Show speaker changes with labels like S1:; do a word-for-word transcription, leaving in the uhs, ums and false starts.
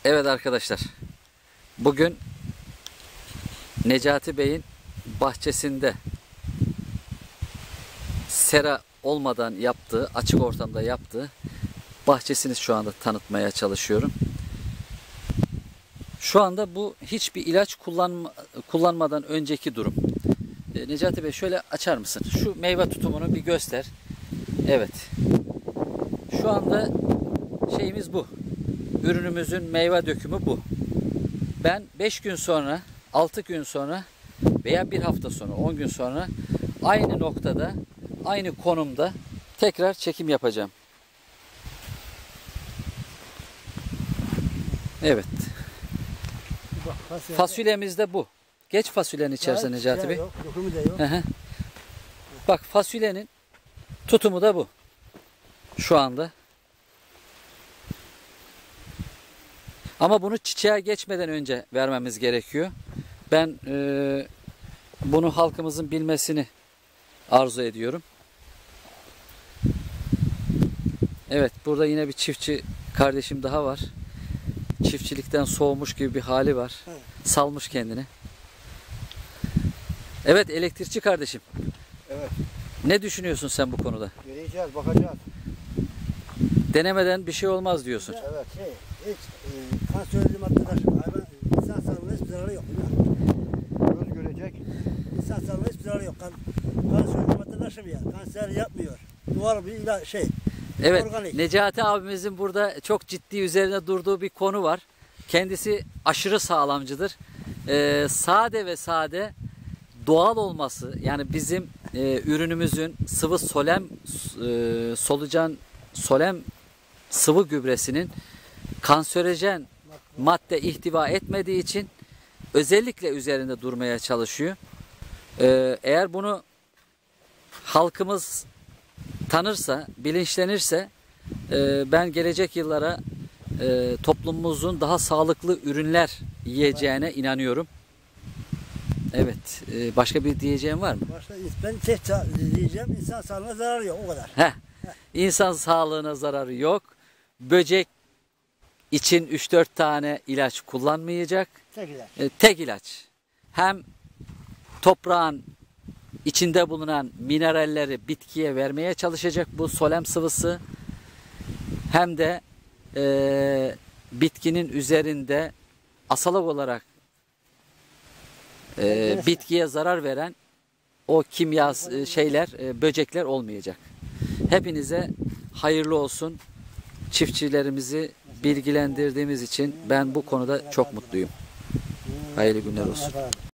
S1: Evet arkadaşlar, bugün Necati Bey'in bahçesinde sera olmadan yaptığı, açık ortamda yaptığı bahçesini şu anda tanıtmaya çalışıyorum. Şu anda bu hiçbir ilaç kullanma, kullanmadan önceki durum. E, Necati Bey şöyle açar mısın? Şu meyve tutumunu bir göster. Evet. Şu anda şeyimiz bu. Ürünümüzün meyve dökümü bu. Ben beş gün sonra, altı gün sonra veya bir hafta sonra, on gün sonra aynı noktada, aynı konumda tekrar çekim yapacağım. Evet. Fasulyemiz de bu. Geç fasulyenin içerisine Necati Bey.
S2: Yok, dokumu da yok.
S1: Bak, fasulyenin tutumu da bu. Şu anda. Ama bunu çiçeğe geçmeden önce vermemiz gerekiyor. Ben e, bunu halkımızın bilmesini arzu ediyorum. Evet, burada yine bir çiftçi kardeşim daha var. Çiftçilikten soğumuş gibi bir hali var.
S2: Evet.
S1: Salmış kendini. Evet, elektrikçi kardeşim.
S2: Evet.
S1: Ne düşünüyorsun sen bu konuda?
S2: Göreceğiz, bakacağız.
S1: Denemeden bir şey olmaz diyorsun.
S2: Evet. Şey, hiç e, kanserli madde taşımıyor. Hayvan, insan sağlığına hiçbir zararı yok. Göz görecek. İnsan sağlığına hiçbir zararı yok. Kan, kanserli madde taşımıyor. Kanser yapmıyor. Doğal bir ila- şey.
S1: Evet,
S2: Organik.
S1: Necati abimizin burada çok ciddi üzerine durduğu bir konu var. Kendisi aşırı sağlamcıdır. Ee, sade ve sade doğal olması, yani bizim e, ürünümüzün sıvı solem e, solucan solem sıvı gübresinin kanserojen madde ihtiva etmediği için özellikle üzerinde durmaya çalışıyor. Ee, eğer bunu halkımız tanırsa, bilinçlenirse e, ben gelecek yıllara e, toplumumuzun daha sağlıklı ürünler yiyeceğine inanıyorum. Evet. E, başka bir diyeceğim var mı?
S2: Başka, ben tek diyeceğim, insan sağlığına zararı yok. O kadar.
S1: Heh. İnsan sağlığına zararı yok. Böcek için üç dört tane ilaç kullanmayacak.
S2: Tek ilaç.
S1: E, tek ilaç. Hem toprağın içinde bulunan mineralleri bitkiye vermeye çalışacak bu solem sıvısı, hem de e, bitkinin üzerinde asalak olarak e, bitkiye zarar veren o kimya şeyler, e, böcekler olmayacak. Hepinize hayırlı olsun. Çiftçilerimizi bilgilendirdiğimiz için ben bu konuda çok mutluyum. Hayırlı günler olsun.